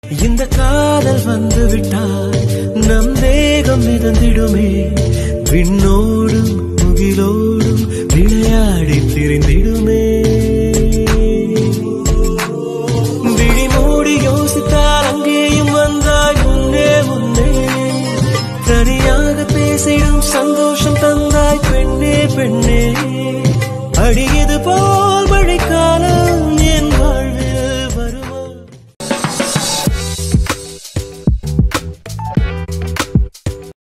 இந்த காதல் வந்து விட்டால் நம் தேகம் மிதந்திடுமே, விண்ணோடும் முகிலோடும் விளையாடி திரிந்திடுமே. விழி மூடி யோசித்தால் அங்கேயும் வந்தாய் முன்னே முன்னே, தனியாக பேசிடும் சந்தோஷம் தந்தாய் பெண்ணே பெண்ணே. அடியே